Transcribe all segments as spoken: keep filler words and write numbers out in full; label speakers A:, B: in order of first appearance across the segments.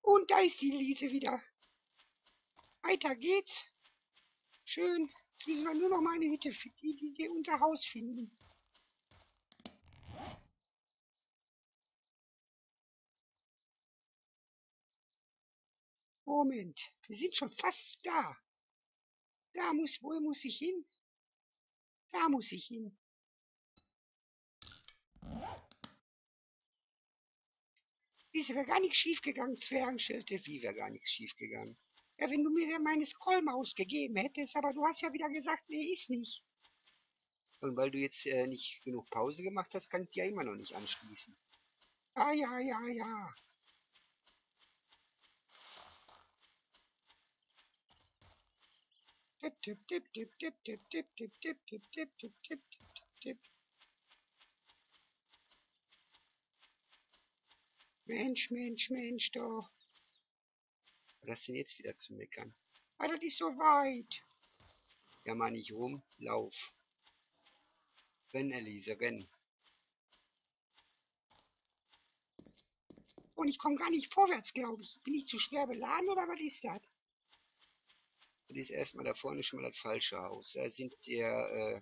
A: Und da ist die Liese wieder. Weiter geht's. Schön. Jetzt müssen wir nur noch mal eine Hütte finden, die, die, die unser Haus finden. Moment. Wir sind schon fast da. Da muss, wo muss ich hin? Da muss ich hin. Ist wäre gar nichts schief gegangen, Zwergenschelte. Wie wäre gar nichts schief gegangen? Ja, wenn du mir meine Scrollmaus gegeben hättest, aber du hast ja wieder gesagt, nee, ist nicht. Und weil du jetzt äh, nicht genug Pause gemacht hast, kann ich dir ja immer noch nicht anschließen. Ah, ja, ja, ja. Tipp, tipp, tipp, tipp, tipp, tipp, tipp, tipp, tipp, tipp, tipp, tipp, tipp, tipp. Mensch, Mensch, Mensch, doch. Was ist denn jetzt wieder zu meckern? Ah, das ist so weit. Ja, mal nicht rum. Lauf. Renn, Elise, renn. Und ich komme gar nicht vorwärts, glaube ich. Bin ich zu schwer beladen oder was ist das? Das ist erstmal da vorne schon mal das falsche Haus. Da sind der äh,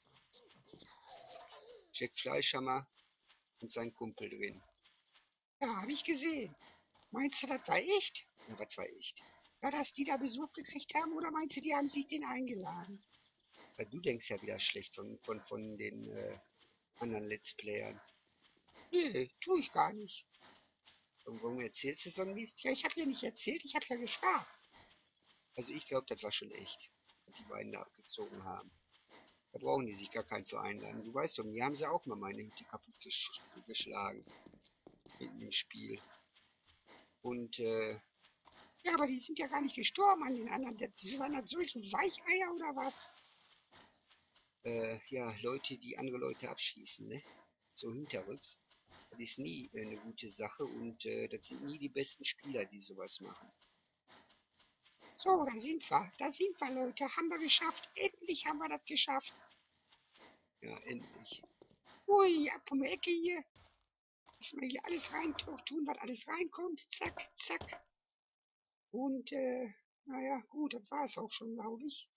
A: Jack Fleischhammer und sein Kumpel drin. Ja, habe ich gesehen. Meinst du, das war echt? Ja, was war echt? Ja, dass die da Besuch gekriegt haben oder meinst du, die haben sich den eingeladen? Weil du denkst ja wieder schlecht von, von, von den äh, anderen Let's Playern. Nee, tue ich gar nicht. Und warum erzählst du so ein Mist? Ja, ich habe ja nicht erzählt, ich habe ja gefragt. Also ich glaube, das war schon echt, was die beiden da abgezogen haben. Da brauchen die sich gar keinen für einladen. Du weißt doch, mir haben sie auch mal meine Hütte kaputt gesch geschlagen. Mitten im Spiel. Und, äh, ja, aber die sind ja gar nicht gestorben an den anderen. Das waren das solche Weicheier oder was? Äh, ja, Leute, die andere Leute abschießen, ne? So hinterrücks. Das ist nie äh, eine gute Sache und äh, das sind nie die besten Spieler, die sowas machen. So, da sind wir. Da sind wir, Leute. Haben wir geschafft. Endlich haben wir das geschafft. Ja, endlich. Ui, ab um die Ecke hier. Müssen wir hier alles rein tun, was alles reinkommt. Zack, zack. Und, äh, naja, gut, das war es auch schon, glaube ich.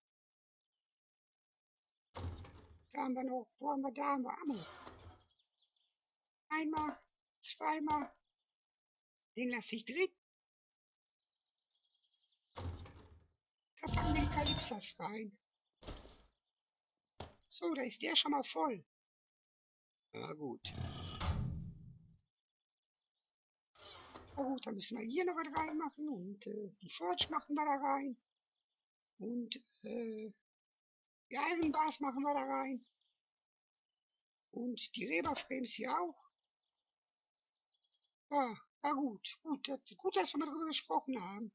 A: Da haben wir noch, wo haben wir da? Haben wir Ammo. Einmal, zweimal. Den lasse ich drin. Da packen wir die Kalypsas rein. So, da ist der schon mal voll. Ja, gut. Na gut, dann müssen wir hier noch was reinmachen und äh, die Forge machen wir da rein. Und äh, die Iron Bars machen wir da rein. Und die Reberframes hier auch. Ja, ja gut, gut, das, gut, dass wir mal darüber gesprochen haben.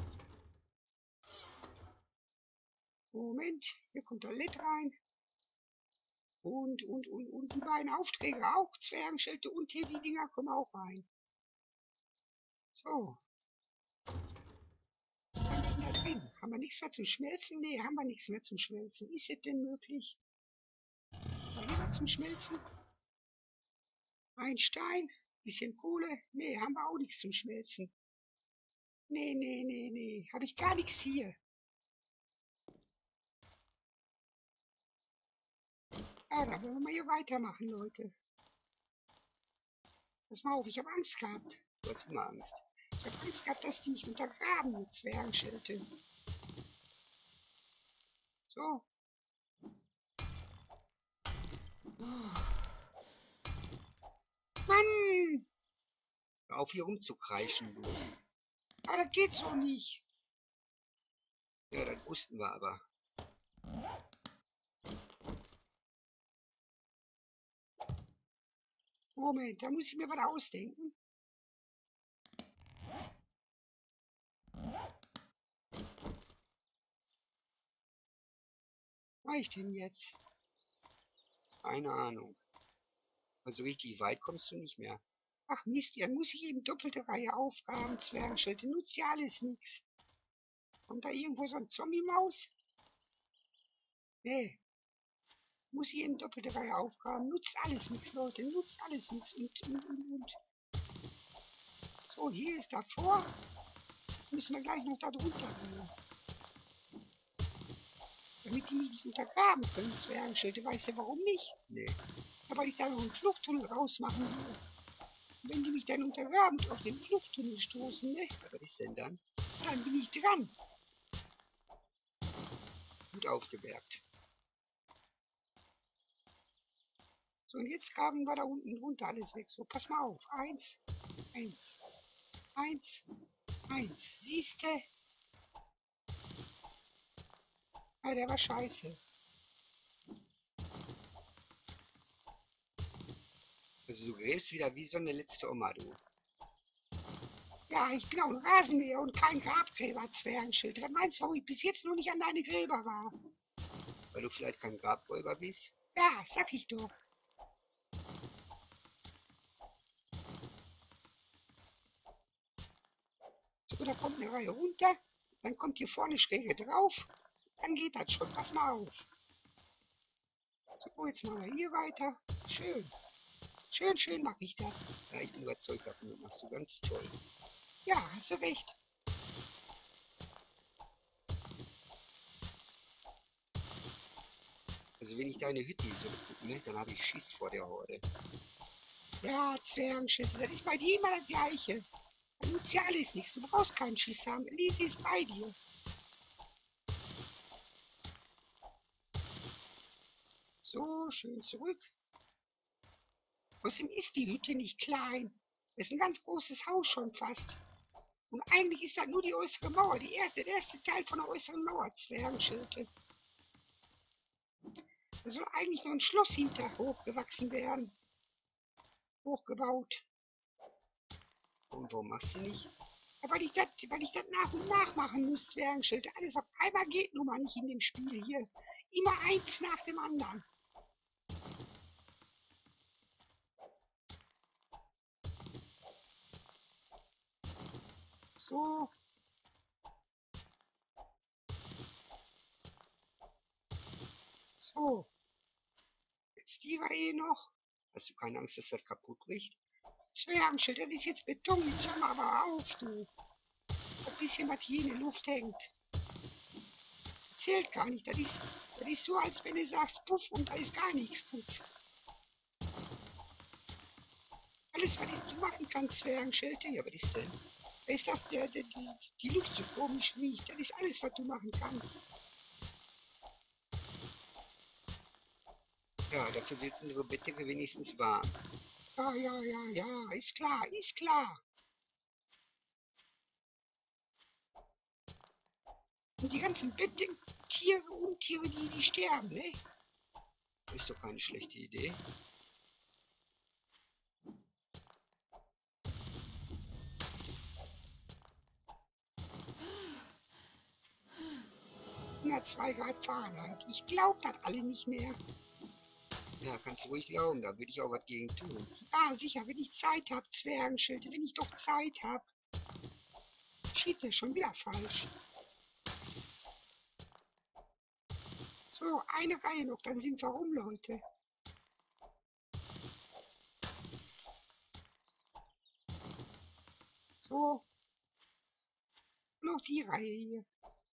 A: Moment, hier kommt der L E D rein. Und, und, und, und die beiden Aufträge auch. Zwergenschelte und hier die Dinger kommen auch rein. So. Was haben wir denn da drin? Haben wir nichts mehr zum Schmelzen? Nee, haben wir nichts mehr zum Schmelzen. Ist es denn möglich? Haben wir hier was zum Schmelzen? Ein Stein? Bisschen Kohle? Nee, haben wir auch nichts zum Schmelzen. Nee, nee, nee, nee. Habe ich gar nichts hier. Ja, da wollen wir mal hier weitermachen, Leute. Pass mal auf, ich habe Angst gehabt. Du hast immer Angst. Ich habe Angst gehabt, dass die mich untergraben mit Zwergenschelte. So. Oh. Mann! Hör auf hier rumzukreischen, du. Aber das geht so nicht. Ja, das wussten wir aber. Moment, da muss ich mir was ausdenken. Was mache ich denn jetzt? Keine Ahnung. Also richtig weit kommst du nicht mehr. Ach Mist, dann muss ich eben doppelte Reihe Aufgaben, Zwergenschelte, nutzt ja alles nichts. Kommt da irgendwo so ein Zombie-Maus? Nee. Muss ich eben doppelte Reihe Aufgaben, nutzt alles nichts, Leute, nutzt alles nichts und, und, und, und. So, So, hier ist davor. Müssen wir gleich noch da drunter gehen. Damit die mich nicht untergraben können, Zwergenschilde. Weißt du, warum nicht? Nee. Ja, weil ich da noch einen Fluchttunnel rausmachen will. Und wenn die mich dann untergraben und auf den Fluchttunnel stoßen, ne? Was ist denn dann? Dann bin ich dran. Gut aufgewerkt. So, und jetzt graben wir da unten drunter alles weg. So, pass mal auf. Eins, eins, eins, eins. Siehste? Ah, der war scheiße. Also du gräbst wieder wie so eine letzte Oma, du. Ja, ich bin auch ein Rasenmäher und kein Grabgräber, Zwergenschild. Was meinst du, warum ich bis jetzt noch nicht an deine Gräber war? Weil du vielleicht kein Grabräuber bist? Ja, sag ich doch. So, da kommt eine Reihe runter, dann kommt hier vorne Schräge drauf, dann geht das schon. Pass mal auf. So, jetzt machen wir hier weiter. Schön. Schön, schön mache ich das. Ja, ich bin überzeugt davon, das machst du ganz toll. Ja, hast du recht. Also wenn ich deine Hütte so gucke, ne, dann habe ich Schiss vor der Horde. Ja, Zwergenschütte, das ist bei dir immer das Gleiche. Bei Lucial ist nichts, du brauchst keinen Schiss haben. Elise ist bei dir. So, schön zurück. Außerdem ist die Hütte nicht klein. Das ist ein ganz großes Haus schon fast. Und eigentlich ist das nur die äußere Mauer, die erste, der erste Teil von der äußeren Mauer, Zwergenschilde. Da soll eigentlich noch ein Schloss hinter hochgewachsen werden. Hochgebaut. Und warum machst du nicht? Ja, weil ich das weil ich das nach und nach machen muss, Zwergenschild. Alles auf einmal geht nun mal nicht in dem Spiel hier. Immer eins nach dem anderen. So. So. Jetzt die Reihe noch. Hast du keine Angst, dass das kaputt bricht? Zwergenschild, das ist jetzt Beton. Jetzt hör mal aber auf, du. Ein bisschen, was hier in der Luft hängt. Zählt gar nicht. Das ist, das ist so, als wenn du sagst Puff und da ist gar nichts Puff. Alles, was du machen kannst, Zwergenschelte. Ja, was ist denn? Da ist das, der, der, die, die Luft so komisch riecht. Das ist alles, was du machen kannst. Ja, dafür wird unsere Bettdecke wenigstens warm. Ja, ja, ja, ja, ist klar, ist klar. Und die ganzen Bettdecken, Tiere, Untiere, die, die sterben, ne? Ist doch keine schlechte Idee. hundertzwei Grad Fahrenheit. Ich glaub das alle nicht mehr. Ja, kannst du ruhig glauben, da würde ich auch was gegen tun. Ja, sicher, wenn ich Zeit habe, Zwergenschilde, wenn ich doch Zeit habe. Steht der schon wieder falsch. So, eine Reihe noch, dann sind wir rum, Leute. So, noch die Reihe hier.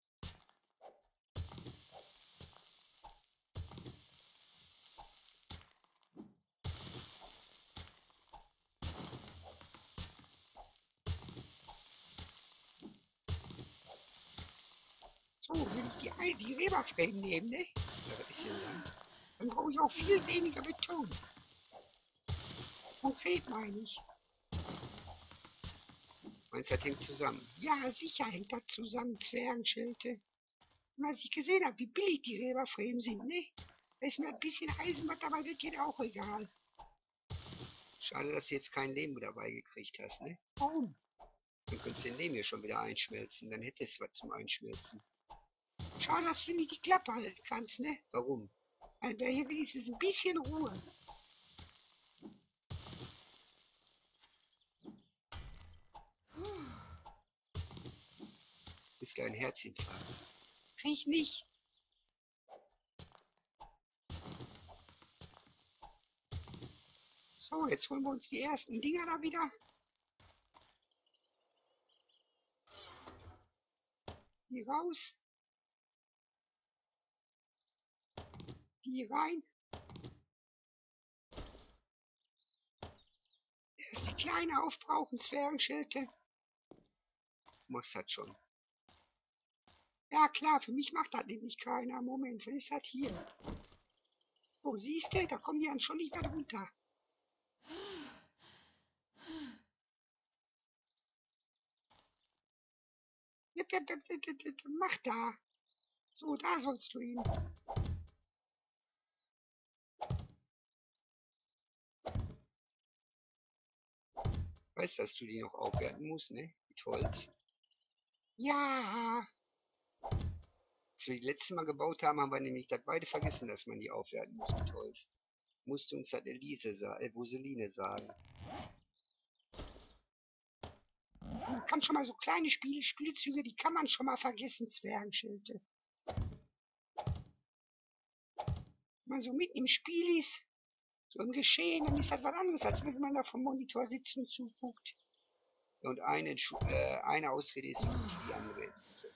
A: So, wenn ich die, die Reberframe nehme, ne? Ja, was ist denn dann? Dann brauche ich auch viel weniger Beton. Konkret meine ich. Meinst du, das hängt zusammen? Ja, sicher hängt das zusammen, Zwergenschelte. Und als ich gesehen habe, wie billig die Reberframes sind, ne? Da ist mir ein bisschen Eisen, was dabei weggeht, auch egal. Schade, dass du jetzt kein Lehm dabei gekriegt hast, ne? Warum? Dann könntest du den Lehm hier schon wieder einschmelzen. Dann hättest du was zum Einschmelzen. Schade, dass du nicht die Klappe halten kannst, ne? Warum? Dann wäre hier wenigstens ein bisschen Ruhe. Ist dein Herzinfarkt? Krieg ich nicht. So, jetzt holen wir uns die ersten Dinger da wieder. Die raus. Die rein. Erst die kleine aufbrauchen, Zwergenschilde. Machst das schon. Ja klar, für mich macht das nämlich keiner. Moment, was ist das hier? Oh, siehst du, da kommen die dann schon nicht mehr drunter. Mach da. So, da sollst du hin. Weißt, dass du die noch aufwerten musst, ne? Mit Holz. Ja. Als wir die letzte Mal gebaut haben, haben wir nämlich das beide vergessen, dass man die aufwerten muss mit Holz. Musste uns das Elise sagen, äh, Wuseline sagen. Man kann schon mal so kleine Spiel Spielzüge, die kann man schon mal vergessen, Zwergenschilde. Wenn man so mitten im Spiel ist, so im Geschehen, dann ist das was anderes, als wenn man da vom Monitor sitzt und zuguckt. Und eine, äh, eine Ausrede ist wie die andere.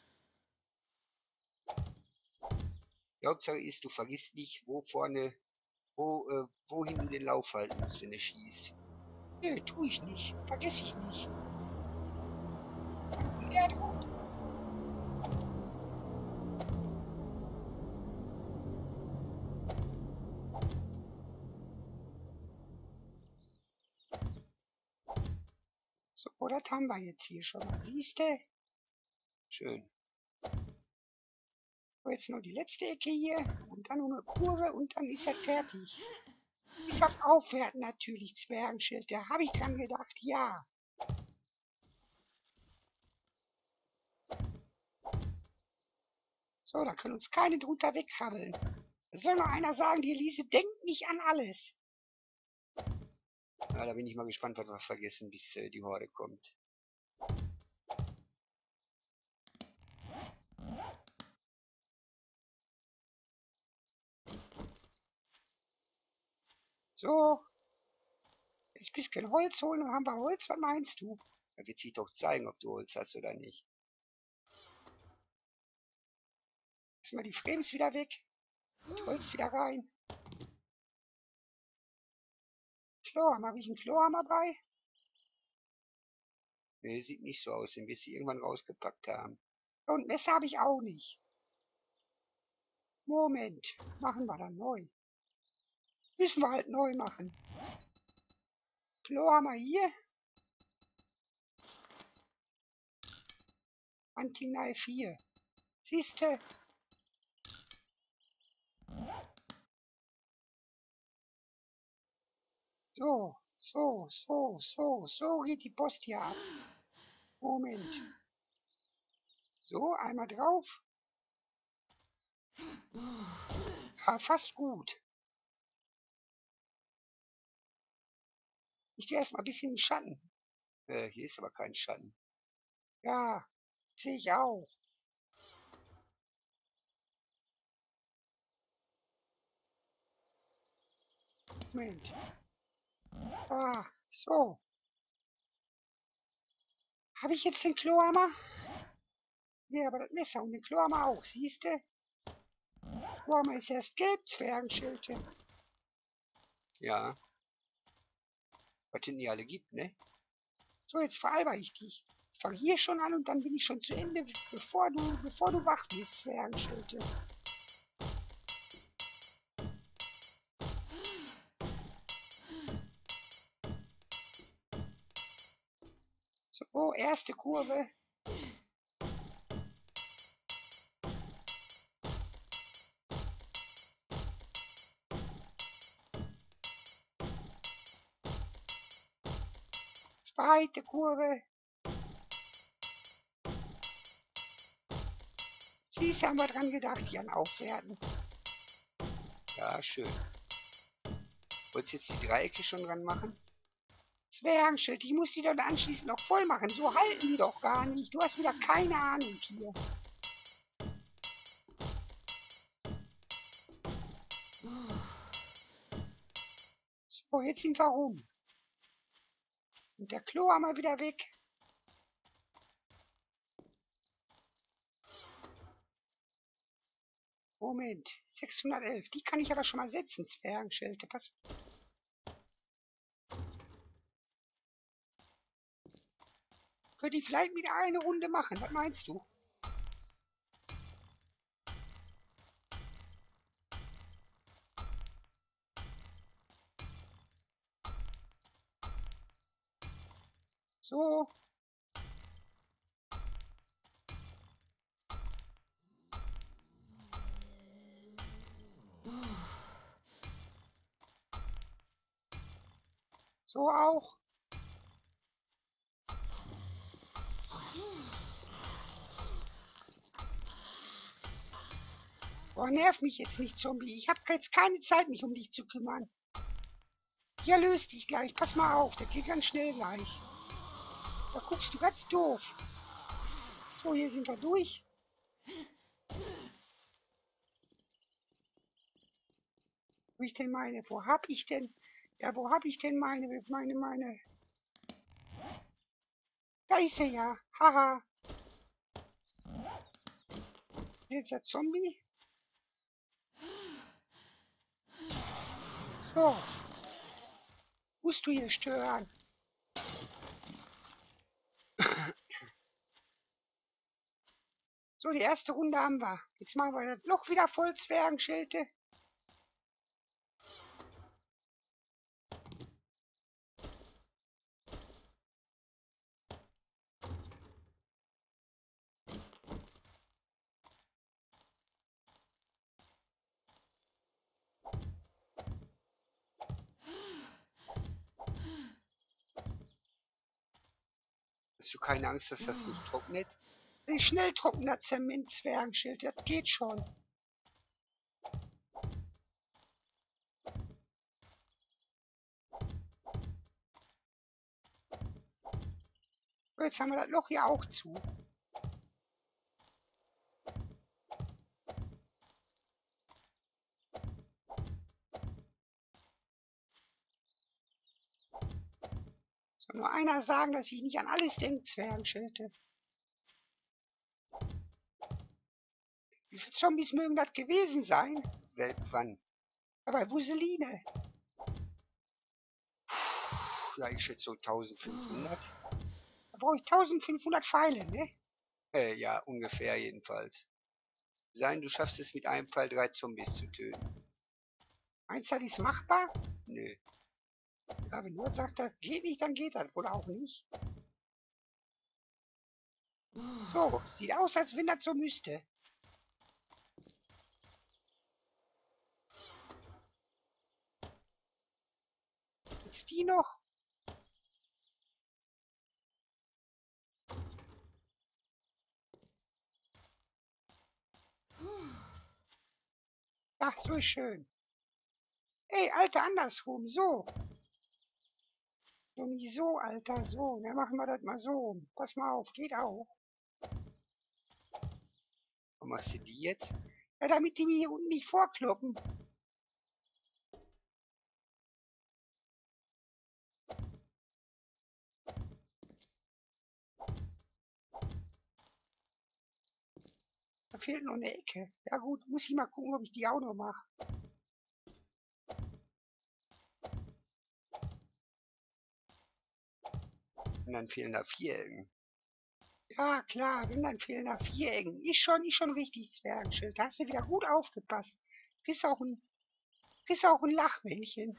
A: Die Hauptsache ist, du vergisst nicht, wo vorne, wo, äh, wohin du den Lauf halten musst, wenn du schießt. Nö, tu ich nicht. Vergesse ich nicht. Der droht. So, das haben wir jetzt hier schon mal. Siehst du? Schön. So, jetzt noch die letzte Ecke hier. Und dann noch eine Kurve und dann ist das fertig. Bis auf Aufwerten natürlich, Zwergenschild. Da habe ich dran gedacht, ja. So, da können uns keine drunter wegkrabbeln. Da soll noch einer sagen, die Elise denkt nicht an alles. Ja, da bin ich mal gespannt, was wir vergessen, bis äh, die Horde kommt. So. Jetzt ein bisschen Holz holen, dann haben wir Holz. Was meinst du? Da wird sich doch zeigen, ob du Holz hast oder nicht. Lass mal die Frames wieder weg. Und Holz wieder rein. Chlorhammer. Habe ich einen Chlorhammer bei? Ne, sieht nicht so aus, den wir sie irgendwann rausgepackt haben. Und Messer habe ich auch nicht. Moment. Machen wir dann neu. Müssen wir halt neu machen. Chlorhammer hier. Hunting Knife hier. Siehste? So, so, so, so, so geht die Post hier ab. Moment. So, einmal drauf. Ja, fast gut. Ich gehe erstmal ein bisschen in den Schatten. Äh, hier ist aber kein Schatten. Ja, sehe ich auch. Moment. Ah, so. Habe ich jetzt den Klohammer? Ja, aber das Messer und den Klohammer auch, siehst du? Klohammer ist erst gelb, Zwergenschilde. Ja. Was denn die alle gibt, ne? So, jetzt veralber ich dich. Ich fange hier schon an und dann bin ich schon zu Ende, bevor du, bevor du wach bist, Zwergenschilde. So, erste Kurve. Zweite Kurve. Siehst du, haben wir dran gedacht, Jan, aufwerten. Ja, schön. Wolltest du jetzt die Dreiecke schon dran machen? Zwergenschild, ich muss die dann anschließend noch voll machen. So halten die doch gar nicht. Du hast wieder keine Ahnung hier. So, jetzt sind wir rum. Und der Klo haben wir wieder weg. Moment. sechshundertelf. Die kann ich aber schon mal setzen, Zwergenschelte. Pass. Könnte ich vielleicht wieder eine Runde machen. Was meinst du? So. So auch. Boah, nerv mich jetzt nicht, Zombie. Ich habe jetzt keine Zeit, mich um dich zu kümmern. Ja, löst dich gleich. Pass mal auf, das geht ganz schnell gleich. Da guckst du ganz doof. So, hier sind wir durch. Wo ich denn meine? Wo hab ich denn? Ja, wo hab ich denn meine, meine, meine? Da ist er ja. Haha. Jetzt der Zombie. So. Musst du hier stören. So, die erste Runde haben wir. Jetzt machen wir das Loch wieder voll, Zwergenschelte. Hast du keine Angst, dass das nicht trocknet? Das ist schnell trockener Zement, Zwergenschild. Das geht schon. So, jetzt haben wir das Loch hier auch zu. Soll nur einer sagen, dass ich nicht an alles denke, Zwergenschelte. Wie viele Zombies mögen das gewesen sein? Wel- Wann? Aber Wuseline. Ja, ich schätze so eintausendfünfhundert. Da brauche ich eintausendfünfhundert Pfeile, ne? Äh, ja, ungefähr jedenfalls. Sein, du schaffst es mit einem Pfeil drei Zombies zu töten. Meinst du, das ist machbar? Nö. Ja, wenn du jetzt sagst, das geht nicht, dann geht das wohl auch nicht. So, sieht aus, als wenn das so müsste. Jetzt die noch. Ja, so ist schön. Ey, Alter, andersrum, so. So nicht so, Alter, so. Dann machen wir das mal so. Pass mal auf, geht auch. Warum machst du die jetzt? Ja, damit die mir hier unten nicht vorkloppen. Da fehlt noch eine Ecke. Ja gut, muss ich mal gucken, ob ich die auch noch mache. Und dann fehlen da Vierecken. Ja, klar, wenn dann fehlen da Vierecken. Ist schon, ist schon richtig, Zwergenschild. Da hast du wieder gut aufgepasst. Kriegst auch ein, kriegst auch ein Lachmännchen.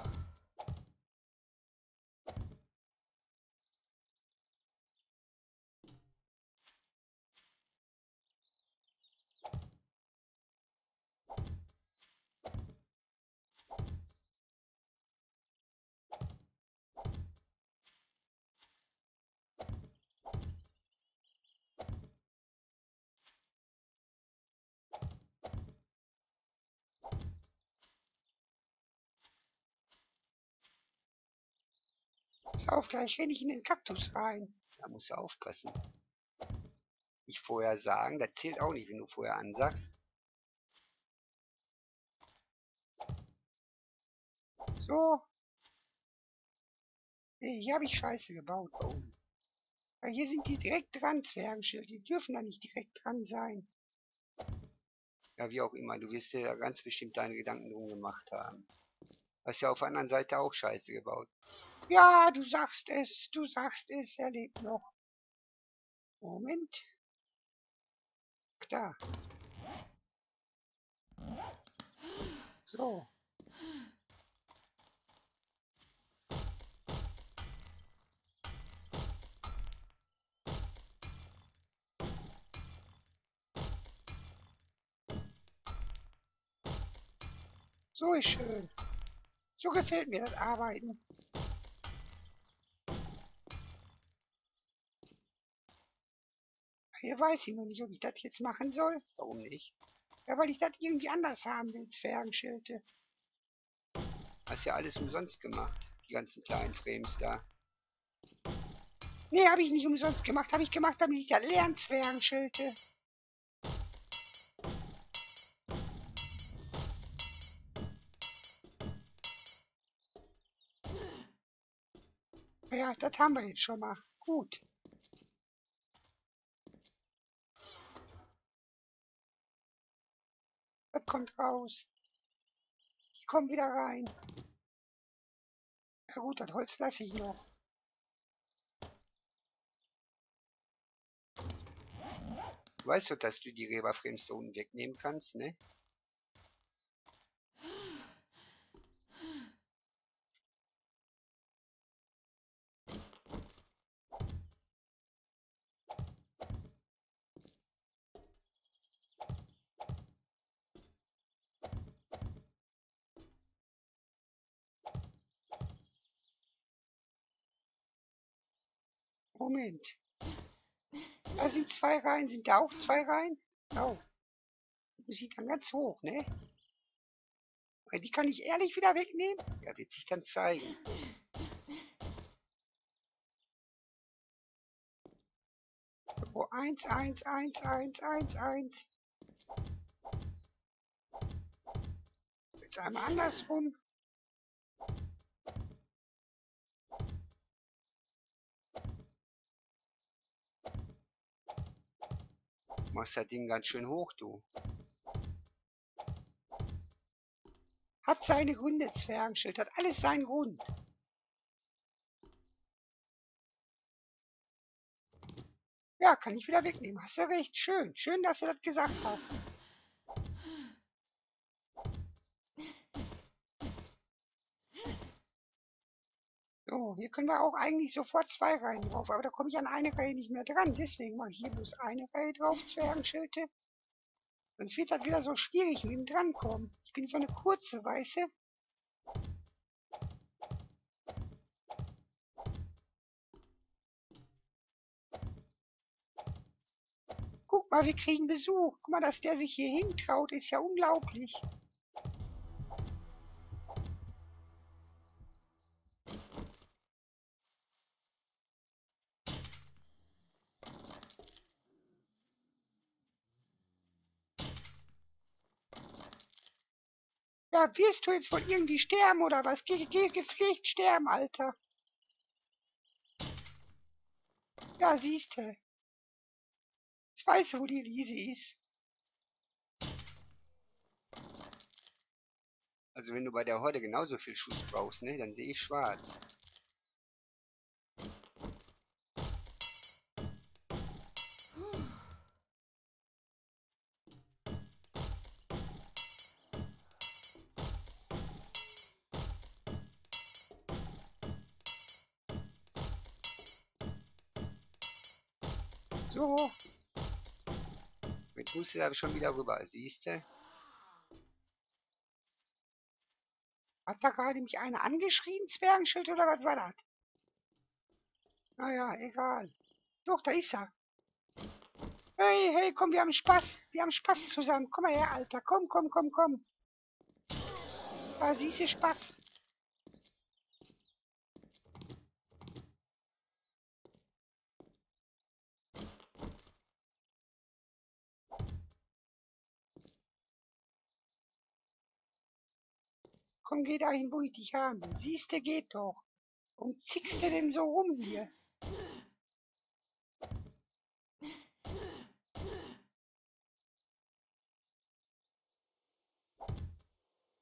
A: Pass auf, gleich renne ich in den Kaktus rein. Da musst du aufpassen. Nicht vorher sagen, das zählt auch nicht, wenn du vorher ansagst. So. Nee, hier habe ich Scheiße gebaut. Oh. Weil hier sind die direkt dran, Zwergenschild. Die dürfen da nicht direkt dran sein. Ja, wie auch immer, du wirst dir da ganz bestimmt deine Gedanken drum gemacht haben. Hast ja auf der anderen Seite auch Scheiße gebaut. Ja, du sagst es, du sagst es, er lebt noch. Moment. Da. So. So ist schön. So gefällt mir das Arbeiten. Hier weiß ich noch nicht, ob ich das jetzt machen soll. Warum nicht? Ja, weil ich das irgendwie anders haben will, Zwergenschilde. Hast ja alles umsonst gemacht. Die ganzen kleinen Frames da. Nee, habe ich nicht umsonst gemacht. Habe ich gemacht, damit ich das lernen, Zwergenschilde. Ja, das haben wir jetzt schon mal. Gut. Das kommt raus. Ich komme wieder rein. Ja gut, das Holz lasse ich noch. Du weißt doch, dass du die Reberframes so unten wegnehmen kannst, ne? Moment. Da sind zwei Reihen. Sind da auch zwei Reihen? Oh. Die sieht dann ganz hoch, ne? Die kann ich ehrlich wieder wegnehmen? Ja, wird sich dann zeigen. Oh, eins, eins, eins, eins, eins, eins. Jetzt einmal andersrum. Du machst das Ding ganz schön hoch, du. Hat seine Gründe, Zwergenschild. Hat alles seinen Grund. Ja, kann ich wieder wegnehmen. Hast du recht. Schön. Schön, dass du das gesagt hast. So, hier können wir auch eigentlich sofort zwei Reihen drauf. Aber da komme ich an eine Reihe nicht mehr dran. Deswegen mache ich hier bloß eine Reihe drauf, Zwergenschilde. Sonst wird das wieder so schwierig mit dem Drankommen. Ich bin so eine kurze, weiße. Guck mal, wir kriegen Besuch. Guck mal, dass der sich hier hintraut, ist ja unglaublich. Ja, wirst du jetzt wohl irgendwie sterben oder was? Geh, geh gepflegt sterben, Alter. Ja, siehste. Jetzt weißt du, wo die Liese ist. Also wenn du bei der Horde genauso viel Schuss brauchst, ne, dann sehe ich schwarz. So. Jetzt musst du aber schon wieder rüber, siehste. Hat da gerade mich einer angeschrien, Zwergenschild, oder was war das? Naja, egal. Doch, da ist er. Hey, hey, komm, wir haben Spaß. Wir haben Spaß zusammen. Komm mal her, Alter. Komm, komm, komm, komm. Da siehst du Spaß. Komm, geh dahin, wo ich dich haben will. Siehst du, geht doch. Warum zickst du denn so rum hier?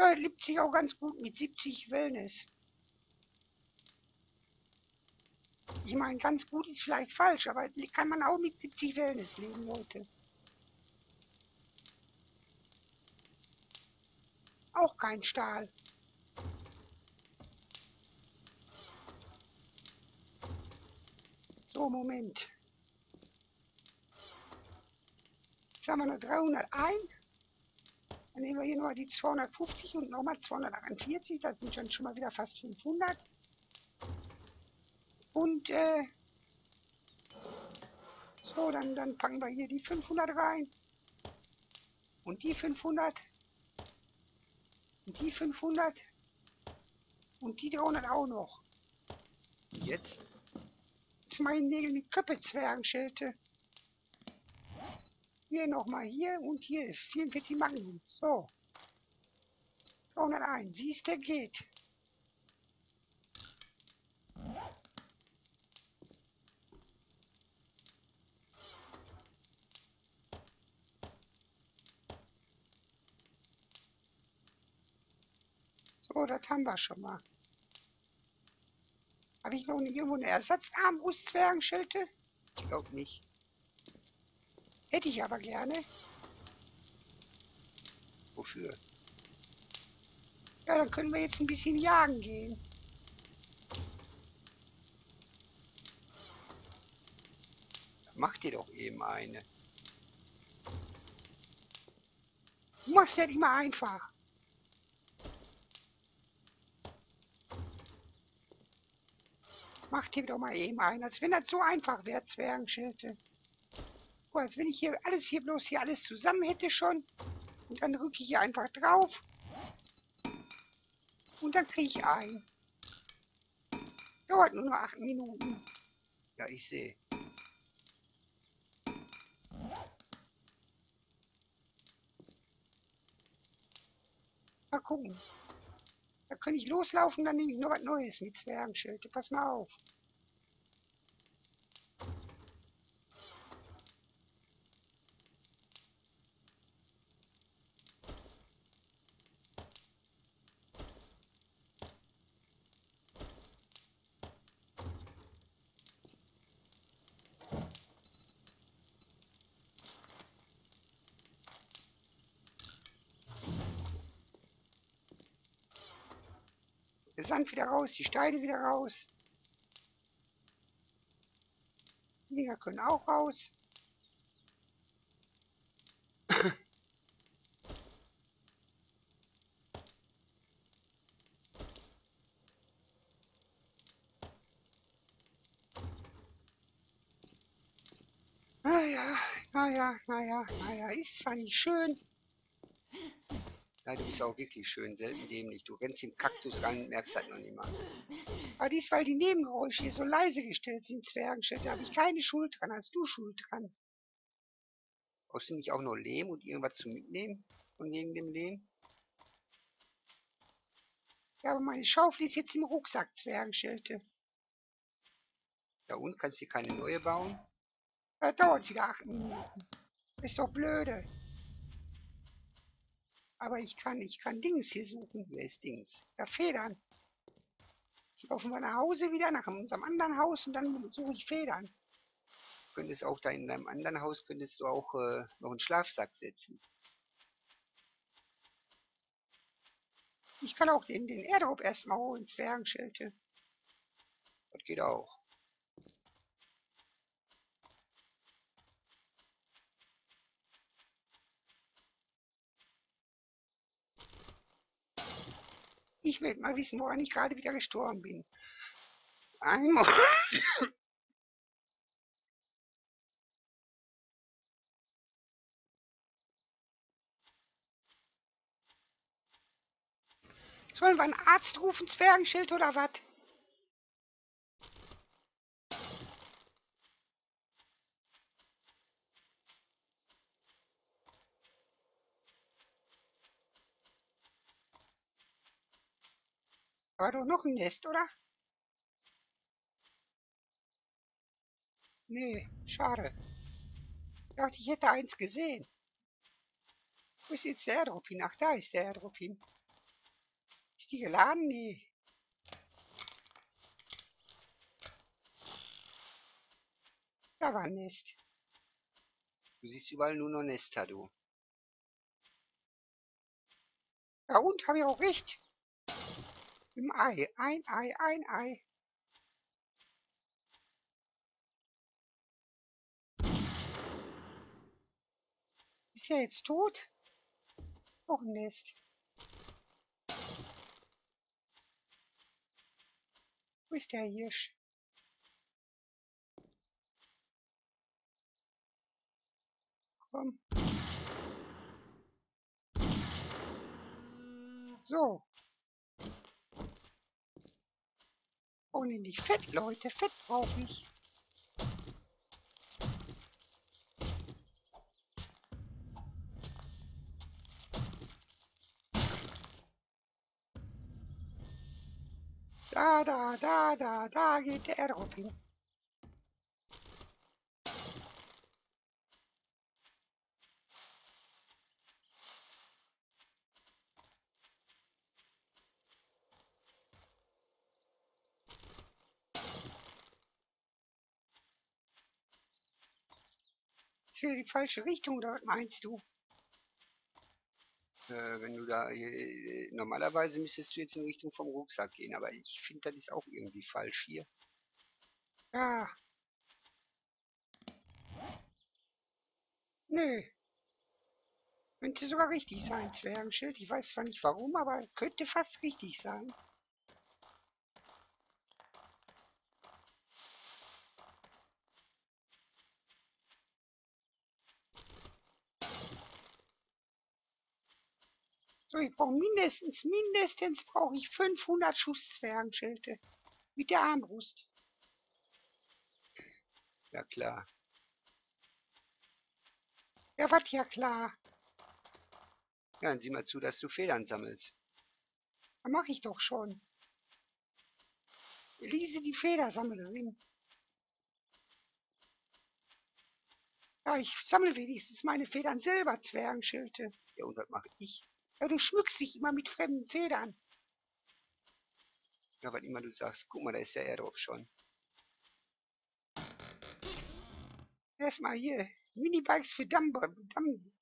A: Ja, lebt sich auch ganz gut mit siebzig Wellness. Ich meine, ganz gut ist vielleicht falsch, aber kann man auch mit siebzig Wellness leben, Leute. Auch kein Stahl. So, Moment. Jetzt haben wir noch dreihunderteins. Dann nehmen wir hier nochmal die zweihundertfünfzig und nochmal zweihundertachtundvierzig. Das sind schon, schon mal wieder fast fünfhundert. Und, äh, so, dann, dann packen wir hier die fünfhundert rein. Und die fünfhundert. Und die fünfhundert. Und die dreihundert auch noch. Jetzt? Jetzt mache ich Nägel mit Köppe-Zwergenschelte. Hier nochmal hier und hier. vierundvierzig Magnum. So. zweihunderteins. Siehst du, geht. So, das haben wir schon mal. Habe ich noch irgendwo eine Ersatzarmbrust-Zwergenschelte? Ich glaube nicht. Hätte ich aber gerne. Wofür? Ja, dann können wir jetzt ein bisschen jagen gehen. Mach dir doch eben eine. Du machst ja nicht mal einfach. Mach dir doch mal eben eine, als wenn das so einfach wäre, Zwergenschelte. Oh, als wenn ich hier alles hier bloß hier alles zusammen hätte schon. Und dann drücke ich hier einfach drauf. Und dann kriege ich ein. Dauert nur noch acht Minuten. Ja, ich sehe. Mal gucken. Da kann ich loslaufen, dann nehme ich noch was Neues mit Zwergenschelte. Pass mal auf. Der Sand wieder raus, die Steine wieder raus. Die Dinger können auch raus. Naja, naja, naja, naja, ist zwar nicht schön. Ja, du bist auch wirklich schön selten dämlich. Du rennst im Kaktus rein und merkst halt noch nicht mal. Aber dies, weil die Nebengeräusche hier so leise gestellt sind, Zwergenstädte, habe ich keine Schuld dran, hast du Schuld dran. Brauchst du nicht auch noch Lehm und irgendwas zu mitnehmen? Von wegen dem Lehm? Ja, aber meine Schaufel ist jetzt im Rucksack, Zwergenschelte. Ja und, kannst du keine neue bauen? Das dauert wieder acht Minuten. Ist doch blöde. Aber ich kann, ich kann Dings hier suchen. Wer ist Dings? Ja, Federn. Jetzt laufen wir nach Hause wieder, nach unserem anderen Haus und dann suche ich Federn. Du könntest auch da in deinem anderen Haus, könntest du auch äh, noch einen Schlafsack setzen. Ich kann auch den, den Airdrop erstmal holen, Zwergenschelte. Das geht auch. Ich möchte mal wissen, woran ich gerade wieder gestorben bin. Einmal. Sollen wir einen Arzt rufen, Zwergenschild, oder was? War doch noch ein Nest, oder? Nee, schade. Ich dachte, ich hätte eins gesehen. Wo ist jetzt der Airdrop hin? Ach, da ist der Airdrop hin. Ist die geladen? Nee. Da war ein Nest. Du siehst überall nur noch Nester, du. Ja und, habe ich auch recht. Im Ei. Ein Ei, ein Ei. Ist er jetzt tot? Auch ein Nest. Wo ist der Hirsch? Komm. So. Oh, nämlich Fett, Leute. Fett brauche ich. Da, da, da, da, da geht der Airdrop hin. Ist wieder die falsche Richtung dort, meinst du? Äh, wenn du da... Äh, normalerweise müsstest du jetzt in Richtung vom Rucksack gehen, aber ich finde, das ist auch irgendwie falsch hier. Ja. Nö. Könnte sogar richtig sein, Zwergenschild. Ich weiß zwar nicht warum, aber könnte fast richtig sein. So, ich brauche mindestens, mindestens brauche ich fünfhundert Schuss Zwergenschilde. Mit der Armbrust. Ja klar. Ja, was ja klar. Ja, dann sieh mal zu, dass du Federn sammelst. Da mache ich doch schon. Elise, die Federsammlerin. Ja, ich sammle wenigstens meine Federn selber, Zwergenschilde. Ja, und was mache ich? Ja, du schmückst dich immer mit fremden Federn. Ja, was immer du sagst. Guck mal, da ist der Airdrop schon. Erstmal hier. Minibikes für Dump... Dump...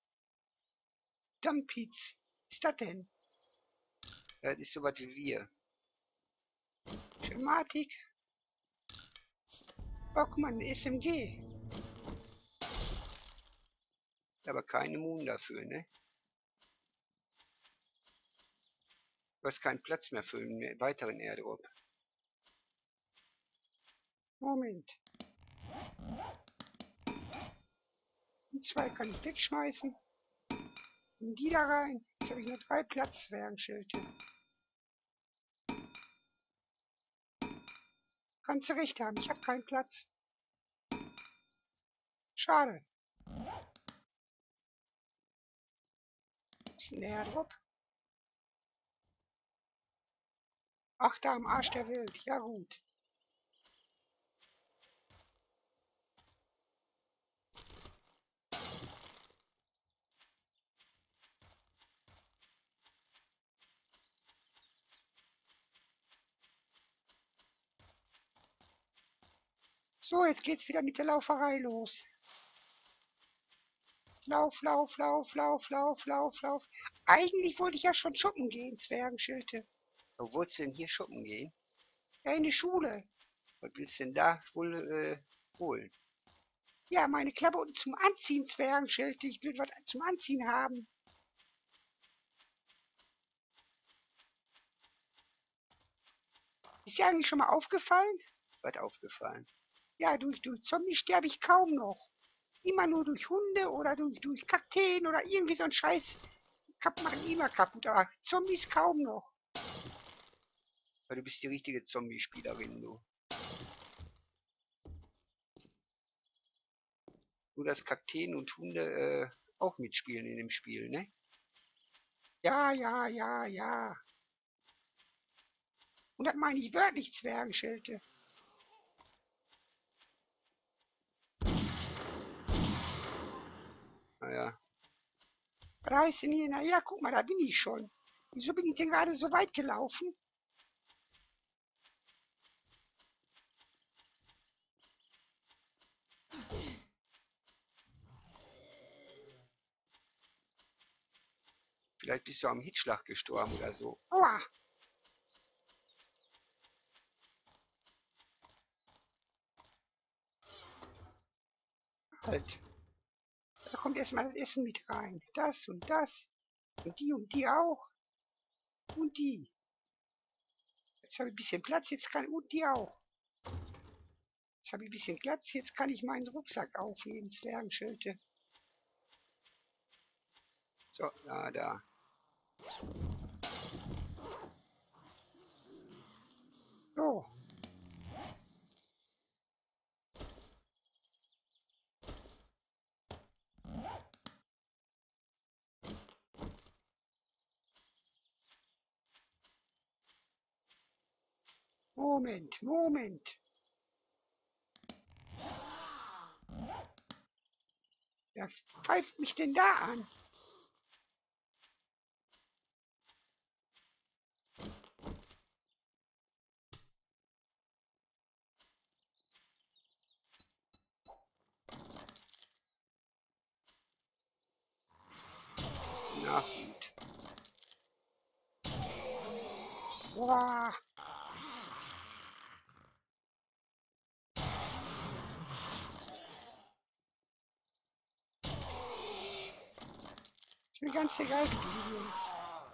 A: Dumpies. Was ist das denn? Ja, das ist so was wie wir. Schematik. Oh, guck mal, ein S M G. Aber keine Moon dafür, ne? Du hast keinen Platz mehr für einen weiteren Airdrop. Moment. Die zwei kann ich wegschmeißen. In die da rein. Jetzt habe ich nur drei Platzzwergenschilde. Kannst du recht haben, ich habe keinen Platz. Schade. Ist ein Airdrop. Ach, da am Arsch der Welt. Ja gut. So, jetzt geht's wieder mit der Lauferei los. Lauf, lauf, lauf, lauf, lauf, lauf, lauf. Eigentlich wollte ich ja schon shoppen gehen, Zwergenschilde. Wo wolltest du denn hier shoppen gehen? Ja, in die Schule. Was willst du denn da wohl äh, holen? Ja, meine Klamotten zum Anziehen, Zwergenschilde. Ich will was zum Anziehen haben. Ist dir eigentlich schon mal aufgefallen? Was aufgefallen? Ja, durch, durch Zombies sterbe ich kaum noch. Immer nur durch Hunde oder durch, durch Kakteen oder irgendwie so ein Scheiß. Kap machen immer kaputt, aber Zombies kaum noch. Ja, du bist die richtige Zombie-Spielerin, du. Nur dass Kakteen und Hunde äh, auch mitspielen in dem Spiel, ne? Ja, ja, ja, ja. Und das meine ich wörtlich, Zwergenschelte. Naja. Was heißt denn hier? Na ja, guck mal, da bin ich schon. Wieso bin ich denn gerade so weit gelaufen? Vielleicht bist du am Hitzschlag gestorben oder so. Aua! Halt. Da kommt erstmal das Essen mit rein. Das und das. Und die und die auch. Und die. Jetzt habe ich ein bisschen Platz, jetzt kann. Und die auch. Jetzt habe ich ein bisschen Platz, jetzt kann ich meinen Rucksack aufheben, Zwergenschelte. So, da, da. So. Moment, Moment. Wer pfeift mich denn da an? Das ist die Nachhut. Boah. Ist mir ganz egal, wie du willst.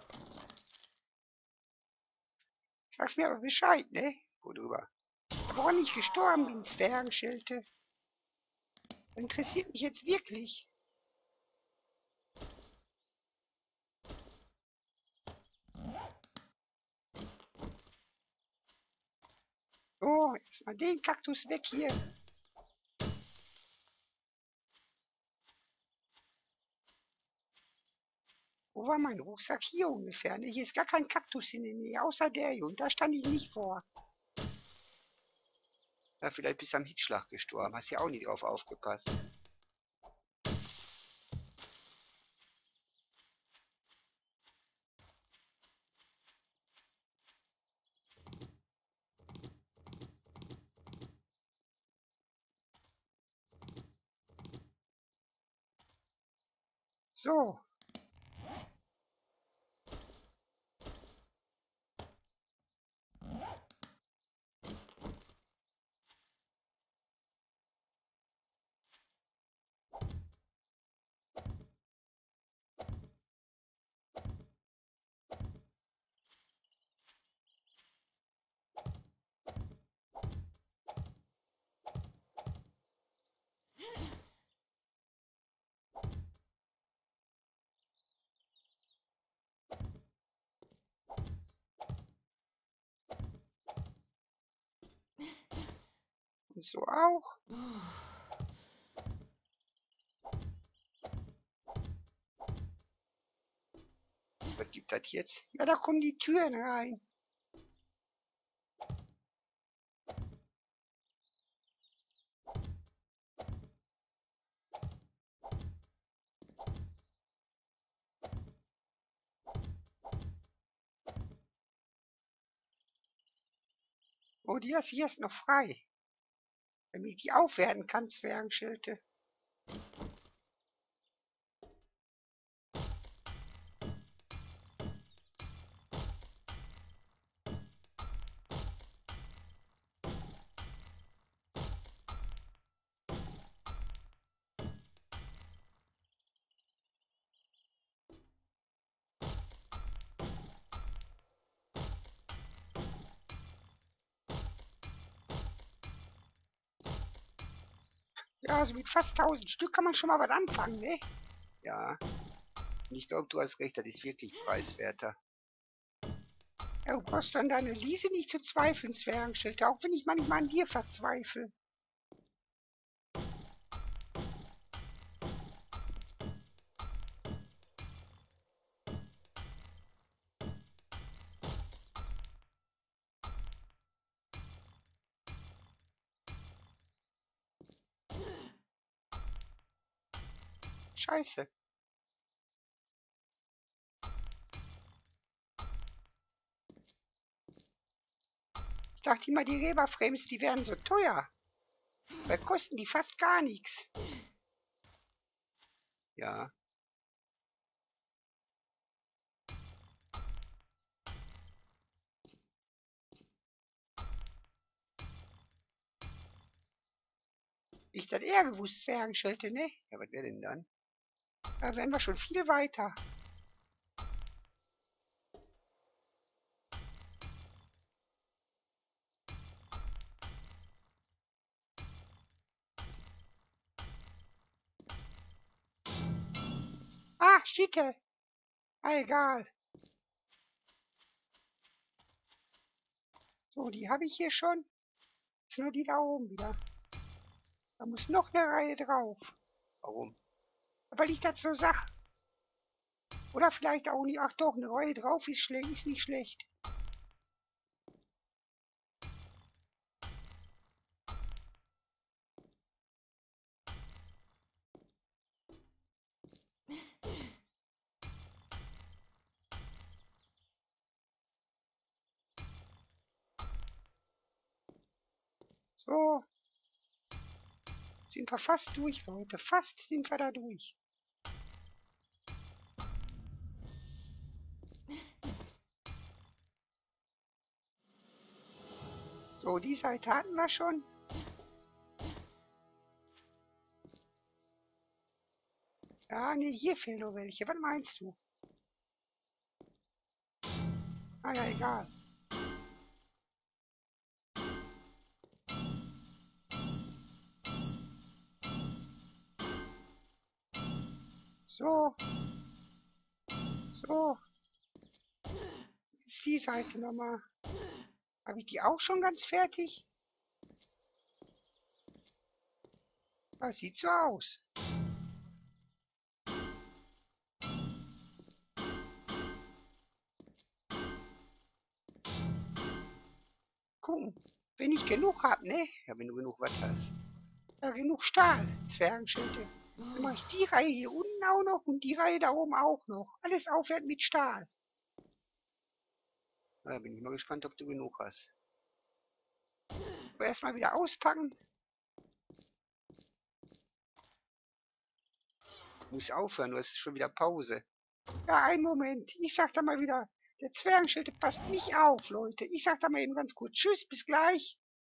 A: Sag's mir aber Bescheid, ne? Worüber? Woran ich gestorben bin, Zwergenschelte. Interessiert mich jetzt wirklich. So, jetzt mal den Kaktus weg hier. Wo war mein Rucksack? Hier ungefähr. Ne? Hier ist gar kein Kaktus in der Nähe, außer der hier. Und da stand ich nicht vor. Ja, vielleicht bist du am Hitzschlag gestorben. Hast ja auch nie drauf aufgepasst. So. Und so auch. Was gibt das jetzt? Ja, da kommen die Türen rein. Oh, die lasse ich erst noch frei. Damit ich die aufwerten kann, Zwergenschelte. Ja, also mit fast tausend Stück kann man schon mal was anfangen, ne? Ja. Und ich glaube, du hast recht, das ist wirklich preiswerter. Ja, du brauchst dann deine Liese nicht zu zweifeln, Zwergenschelte, auch wenn ich manchmal an dir verzweifle. Scheiße. dachte immer, die Reberframes, die wären so teuer. Weil kosten die fast gar nichts. Ja. Ich das eher gewusst, Zwergenschelte, ne? Ja, was wäre denn dann? Da wären wir schon viel weiter. Ah, Schitte. Ah, egal. So, die habe ich hier schon. Jetzt nur die da oben wieder. Da muss noch eine Reihe drauf. Warum? Weil ich das so sag. Oder vielleicht auch nicht. Ach doch, eine Reihe drauf ist, schlecht, ist nicht schlecht. So. Sind wir fast durch, Leute. Fast sind wir da durch. So, die Seite hatten wir schon. Ja, nee, hier fehlen noch welche. Was meinst du? Ah ja, egal. So. So. Jetzt die Seite nochmal. Habe ich die auch schon ganz fertig? Das sieht so aus. Gucken. Wenn ich genug habe, ne? Ja, wenn du genug was hast. Ja, genug Stahl, Zwergenschelte. Dann mache ich die Reihe hier unten auch noch und die Reihe da oben auch noch. Alles aufwärts mit Stahl. Da bin ich mal gespannt, ob du genug hast. Aber erstmal wieder auspacken. Muss aufhören, du hast schon wieder Pause. Ja, einen Moment. Ich sag da mal wieder, der Zwergenschelte passt nicht auf, Leute. Ich sag da mal eben ganz kurz Tschüss, bis gleich.